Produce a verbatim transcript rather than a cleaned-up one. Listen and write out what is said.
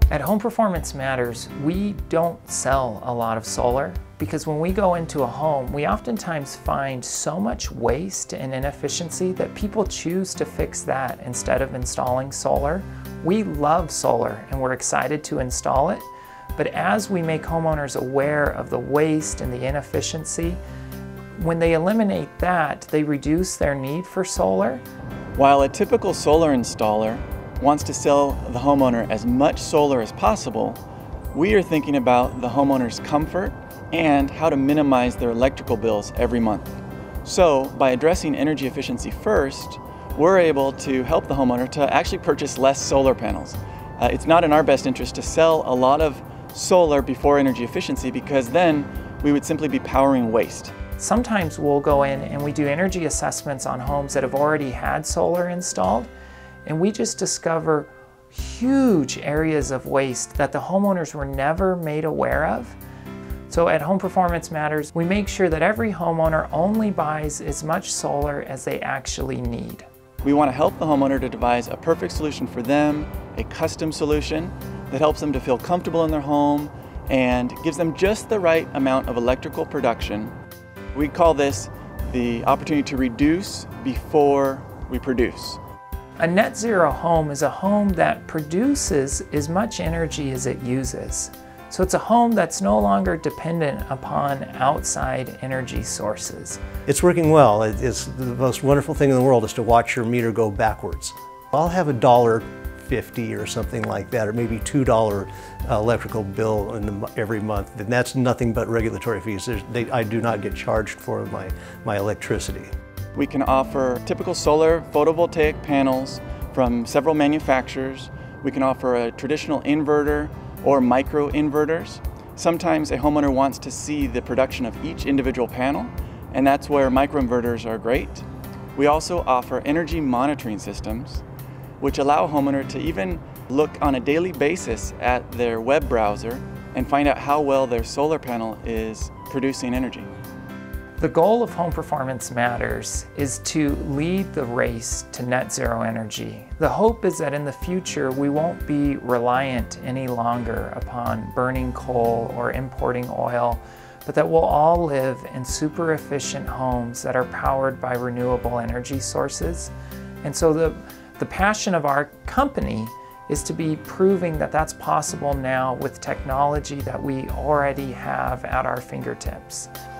At Home Performance Matters, we don't sell a lot of solar because when we go into a home, we oftentimes find so much waste and inefficiency that people choose to fix that instead of installing solar. We love solar and we're excited to install it, but as we make homeowners aware of the waste and the inefficiency, when they eliminate that, they reduce their need for solar. While a typical solar installer wants to sell the homeowner as much solar as possible, we are thinking about the homeowner's comfort and how to minimize their electrical bills every month. So by addressing energy efficiency first, we're able to help the homeowner to actually purchase less solar panels. Uh, it's not in our best interest to sell a lot of solar before energy efficiency because then we would simply be powering waste. Sometimes we'll go in and we do energy assessments on homes that have already had solar installed, and we just discover huge areas of waste that the homeowners were never made aware of. So at Home Performance Matters, we make sure that every homeowner only buys as much solar as they actually need. We want to help the homeowner to devise a perfect solution for them, a custom solution that helps them to feel comfortable in their home and gives them just the right amount of electrical production. We call this the opportunity to reduce before we produce. A net zero home is a home that produces as much energy as it uses. So it's a home that's no longer dependent upon outside energy sources. It's working well. It's the most wonderful thing in the world is to watch your meter go backwards. I'll have a dollar fifty or something like that, or maybe two dollar uh, electrical bill in the, every month. And that's nothing but regulatory fees. They, I do not get charged for my, my electricity. We can offer typical solar photovoltaic panels from several manufacturers. We can offer a traditional inverter or micro inverters. Sometimes a homeowner wants to see the production of each individual panel, and that's where microinverters are great. We also offer energy monitoring systems, which allow a homeowner to even look on a daily basis at their web browser and find out how well their solar panel is producing energy. The goal of Home Performance Matters is to lead the race to net zero energy. The hope is that in the future we won't be reliant any longer upon burning coal or importing oil, but that we'll all live in super efficient homes that are powered by renewable energy sources. And so the, the passion of our company is to be proving that that's possible now with technology that we already have at our fingertips.